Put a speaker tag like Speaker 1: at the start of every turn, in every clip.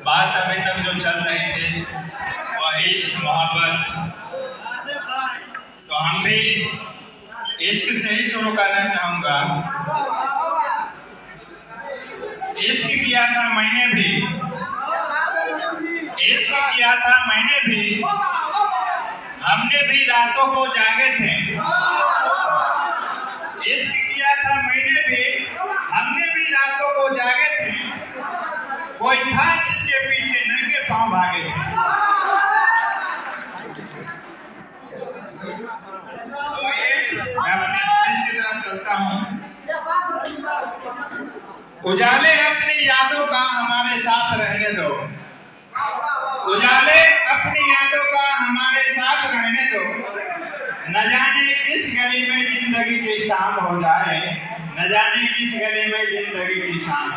Speaker 1: बात अभी तक जो चल रही थी वह इश्क मोहब्बत, तो हम भी इश्क से ही शुरू करना चाहूंगा। इश्क किया था मैंने भी, इश्क किया था मैंने भी, हमने भी रातों को जागे थे। इश्क किया था मैंने भी, हमने भी रातों को जागे थे। कोई था जिसके पीछे नंगे पांव भागे थे। मैं अपने स्टेज की तरफ चलता हूँ। उजाले अपनी यादों का हमारे साथ रहने दो, उजाले अपनी यादों का हमारे साथ रहने दो। न जाने किस गली में जिंदगी की शाम हो जाए, न जाने किस गली में जिंदगी की शाम।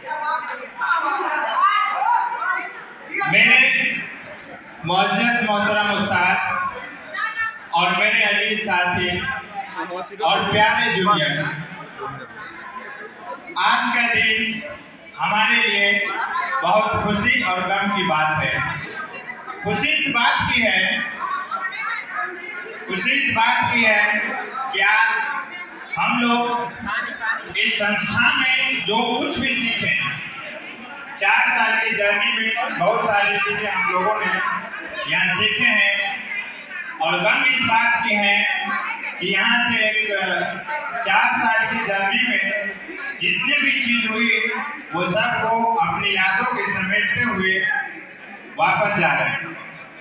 Speaker 1: मेरे मुअज़्ज़ज़ मोहतरम उस्ताद और मेरे अजीज साथी और प्यारे जूनियर, आज का दिन हमारे लिए बहुत खुशी और गम की बात है। खुशी इस बात की है, खुशी इस बात की है कि आज हम लोग इस संस्था में जो कुछ भी सीखे, 4 साल की जर्नी में बहुत सारी चीजें हम लोगों ने यहाँ सीखे हैं। और गम इस बात की है कि यहाँ से एक 4 साल की जर्नी में जितनी भी चीज हुई वो सबको अपनी यादों के समेटते हुए वापस जा रहे हैं।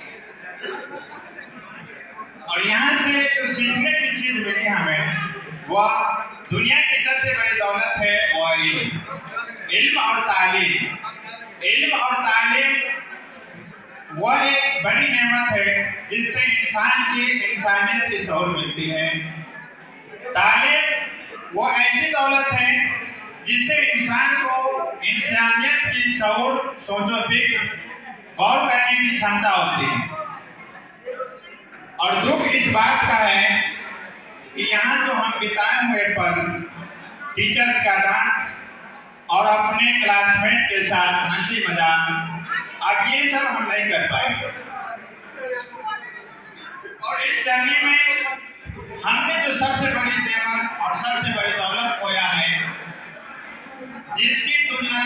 Speaker 1: और यहाँ से जो सीखने की चीज मिली हमें, वह दुनिया की सबसे बड़ी दौलत है, वह इल्म और तालीम। इल्म और तालीम वह एक बड़ी नेमत है जिससे इंसान की इंसानियत की शऊर मिलती है। तालीम वो ऐसी दौलत है जिससे इंसान को इंसानियत की शऊर, सोचो फिक्र, गौर करने की क्षमता होती है। और दुख इस बात का है कि यहाँ जो हम बिताए हुए पल, टीचर्स का डांट और अपने क्लासमेट के साथ हंसी मजाक, अब ये सब हम नहीं कर पाएंगे। और इस जर्नी में हमने जो सबसे बड़ी नेमत और सबसे बड़ी दौलत खोया है, जिसकी तुलना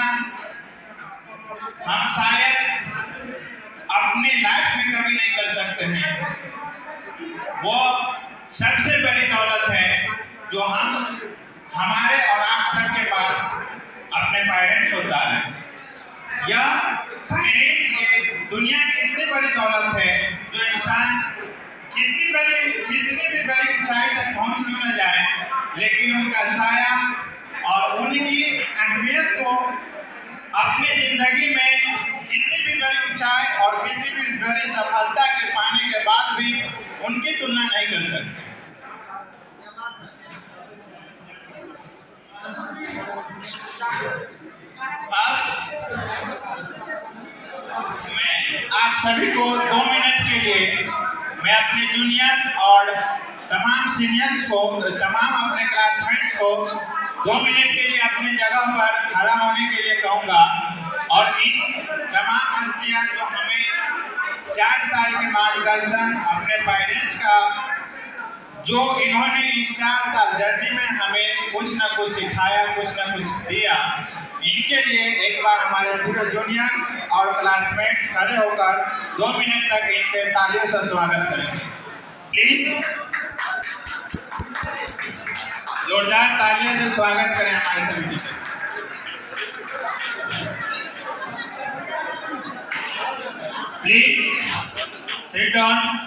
Speaker 1: हम शायद अपनी लाइफ में कभी नहीं कर सकते हैं, वो सबसे बड़ी दौलत है जो हम हमारे और आप सबके पास अपने पेरेंट्स होता है। यह पेरेंट्स ये दुनिया की इतनी बड़ी दौलत है जो इंसान कितनी भी बड़ी ऊंचाई तक पहुंच क्यों न जाए, लेकिन उनका साया और उनकी अहमियत को अपनी जिंदगी में कितनी भी बड़ी ऊंचाई और कितनी भी बड़ी सफलता के पाने के बाद भी उनकी तुलना नहीं कर सकते। मैं आप सभी को 2 मिनट के लिए मैं अपने जूनियर्स और तमाम सीनियर्स को, तमाम अपने क्लासमेट्स को 2 मिनट के लिए अपनी जगह पर खड़ा होने के लिए कहूँगा। और इन तमाम हस्तियाँ जो हमें 4 साल के मार्गदर्शन, अपने पेरेंट्स का जो इन्होंने इन 4 साल जर्नी में हमें कुछ न कुछ सिखाया, कुछ न कुछ दिया, इनके लिए एक बार हमारे पूरे जूनियर्स और क्लासमेट्स खड़े होकर 2 मिनट तक इनके तालियों से स्वागत करेंगे। प्लीज जोरदार तालियों से स्वागत करें हमारे सभी टीचर। Please sit down.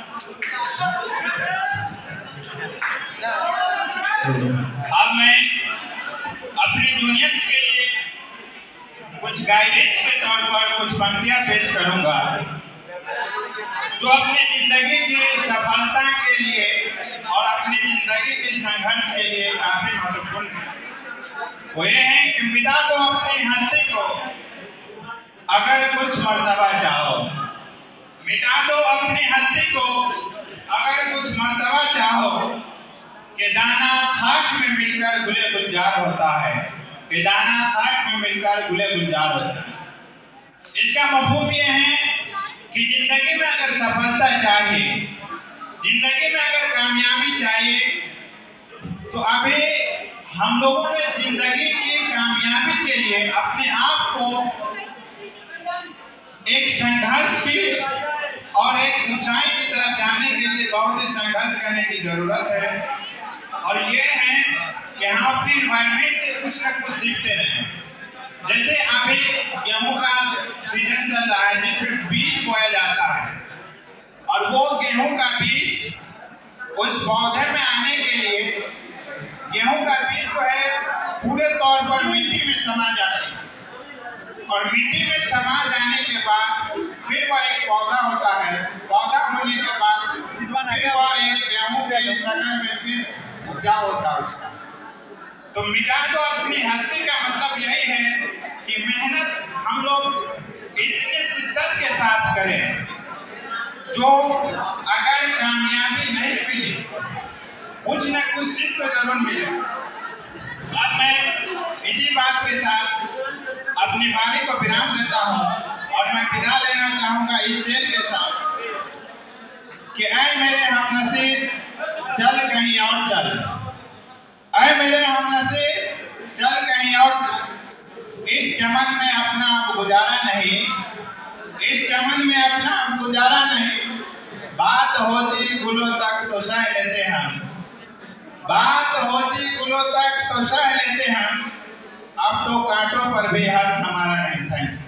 Speaker 1: अब मैं अपने जूनियर्स के लिए कुछ गाइडेंस के तौर पर कुछ पंक्तियां पेश करूंगा जो अपनी जिंदगी की सफलता के लिए और अपनी जिंदगी के संघर्ष के लिए काफी महत्वपूर्ण है। वो ये है कि मिटा दो अपनी हंसी को अगर कुछ मर्तबा चाहो, मिटा दो अपनी हंसी को अगर कुछ मर्तबा चाहो, कि दाना खाक में मिलकर गुले गुलजार होता है, कि दाना खाक में मिलकर गुले गुलजार होता है। इसका मफहूम ये है कि जिंदगी में अगर सफलता चाहिए, जिंदगी में अगर कामयाबी चाहिए, तो अभी हम लोगों ने जिंदगी की कामयाबी के लिए अपने आप को एक संघर्ष की और एक ऊंचाई की तरफ जाने के लिए बहुत ही संघर्ष करने की जरूरत है। और ये है कि हम अपनी एनवायरमेंट से कुछ ना कुछ सीखते रहें। जैसे अभी गेहूं का सीजन चल रहा है जिसमें बीज बोया जाता है, और वो गेहूं का बीज उस पौधे में आने के लिए गेहूं का बीज जो है पूरे तौर पर मिट्टी में समा जाता है, और मिट्टी में समा जाने के बाद फिर वह एक पौधा होता है। पौधा होने के बाद फिर वह एक गेहूं के शक्ल में फिर उपजाऊ होता है उसका। तो मिटा दो अपनी हस्ती का मतलब यही है कि मेहनत हम लोग इतने शिद्दत के साथ करें, जो अगर कामयाबी नहीं मिली कुछ न कुछ सीख तो जरूर मिले। अब मैं इसी बात के साथ अपनी वाणी को विराम देता हूँ और मैं विदा लेना चाहूंगा इस शेर के साथ कि ऐ मेरे हमनसीब चल कहीं और चल, ऐ मेरे हमनसीब चल कहीं और चल, इस चमन में अपना अब गुजारा नहीं, इस चमन में अपना अब गुजारा नहीं, बात होती गुलों तक तो सह लेते हम, बात होती गुलों तक तो सह लेते हम, अब तो कांटों पर भी हक हमारा नहीं था।